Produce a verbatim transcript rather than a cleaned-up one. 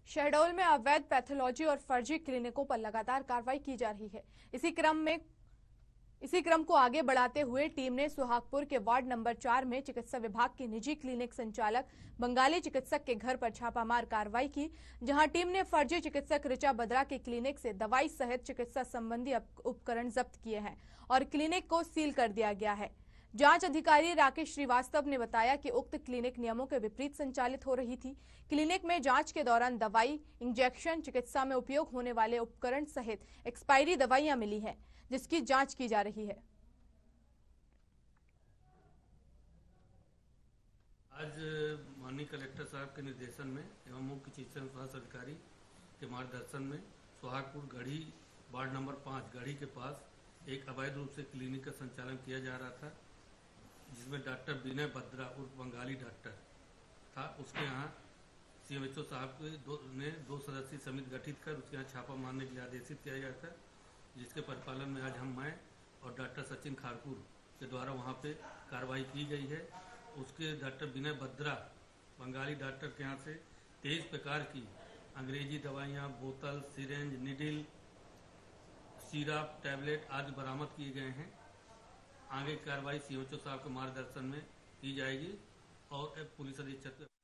शहडोल में अवैध पैथोलॉजी और फर्जी क्लिनिकों पर लगातार कार्रवाई की जा रही है। इसी क्रम में इसी क्रम को आगे बढ़ाते हुए टीम ने सुहागपुर के वार्ड नंबर चार में चिकित्सा विभाग के निजी क्लिनिक संचालक बंगाली चिकित्सक के घर पर छापामार कार्रवाई की, जहां टीम ने फर्जी चिकित्सक ऋचा बद्रा के क्लिनिक से दवाई सहित चिकित्सा संबंधी उपकरण जब्त किए हैं और क्लिनिक को सील कर दिया गया है। जांच अधिकारी राकेश श्रीवास्तव ने बताया कि उक्त क्लिनिक नियमों के विपरीत संचालित हो रही थी। क्लिनिक में जांच के दौरान दवाई, इंजेक्शन, चिकित्सा में उपयोग होने वाले उपकरण सहित एक्सपायरी दवाइयां मिली हैं, जिसकी जांच की जा रही है। आज माननीय कलेक्टर साहब के निर्देशन में एवं मुख्य चिकित्सा स्वास्थ्य अधिकारी के मार्गदर्शन में सुहागपुर गढ़ी वार्ड नंबर पाँच गढ़ी के पास एक अवैध रूप से क्लिनिक का संचालन किया जा रहा था, जिसमें डॉक्टर विनय बद्रा उर्फ बंगाली डॉक्टर था। उसके यहाँ सीएमएचओ साहब के दो ने दो सदस्यीय समिति गठित कर उसके यहाँ छापा मारने के लिए आदेशित किया गया था, जिसके परिपालन में आज हम मैं और डॉक्टर सचिन खारपुर के द्वारा वहाँ पे कार्रवाई की गई है। उसके डॉक्टर विनय बद्रा बंगाली डॉक्टर के यहाँ से तेईस प्रकार की अंग्रेजी दवाइयाँ, बोतल, सिरेंज, निडिल, सिरप, टैबलेट आदि बरामद किए गए हैं। आगे कार्रवाई सीएमएचओ साहब के मार्गदर्शन में की जाएगी और पुलिस अधीक्षक